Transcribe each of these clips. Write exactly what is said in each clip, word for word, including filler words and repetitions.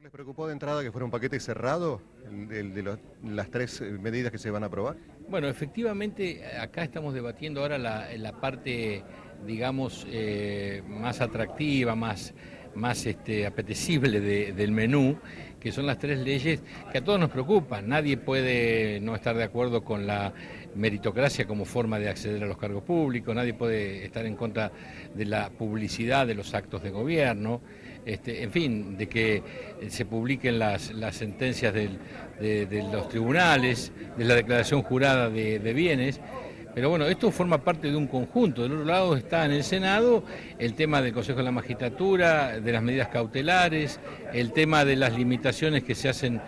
les preocupó de entrada que fuera un paquete cerrado, el, el de los- las tres eh, medidas que se van a aprobar? Bueno, efectivamente, acá estamos debatiendo ahora la, la parte, digamos, eh, más atractiva, más, más este, apetecible de- del menú, que son las tres leyes que a todos nos preocupan. Nadie puede no estar de acuerdo con la meritocracia como forma de acceder a los cargos públicos, nadie puede estar en contra de la publicidad de los actos de gobierno, este, en fin, de que se publiquen las, las sentencias del- de, de los tribunales, de la declaración jurada de, de bienes. Pero bueno, esto forma parte de un conjunto. Del otro lado está en el Senado el tema del Consejo de la Magistratura, de las medidas cautelares, el tema de las limitaciones que se hacen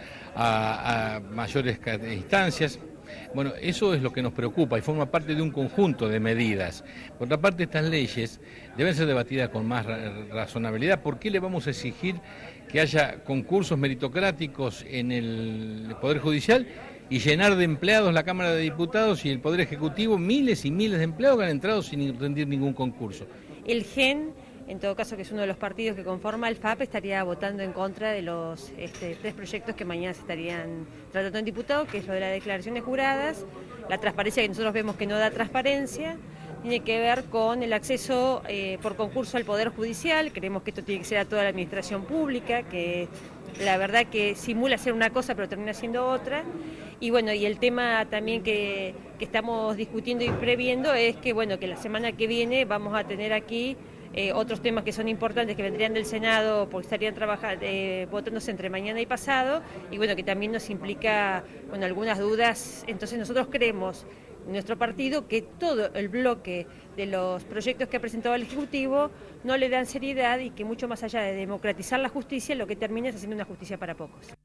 a, a mayores instancias. Bueno, eso es lo que nos preocupa y forma parte de un conjunto de medidas. Por otra parte, estas leyes deben ser debatidas con más razonabilidad. ¿Por qué le vamos a exigir que haya concursos meritocráticos en el Poder Judicial y llenar de empleados la Cámara de Diputados y el Poder Ejecutivo, miles y miles de empleados que han entrado sin rendir ningún concurso? El G E N, en todo caso, que es uno de los partidos que conforma el F A P, estaría votando en contra de los este, tres proyectos que mañana se estarían tratando en diputado, que es lo de la declaración de juradas, la transparencia, que nosotros vemos que no da transparencia, tiene que ver con el acceso eh, por concurso al Poder Judicial. Creemos que esto tiene que ser a toda la administración pública, que la verdad que simula ser una cosa pero termina siendo otra. Y bueno, y el tema también que, que estamos discutiendo y previendo es que bueno, que la semana que viene vamos a tener aquí eh, otros temas que son importantes que vendrían del Senado porque estarían trabajando, eh, votándose entre mañana y pasado, y bueno, que también nos implica bueno, algunas dudas. Entonces nosotros creemos, nuestro partido, que todo el bloque de los proyectos que ha presentado el Ejecutivo no le dan seriedad y que mucho más allá de democratizar la justicia, lo que termina es haciendo una justicia para pocos.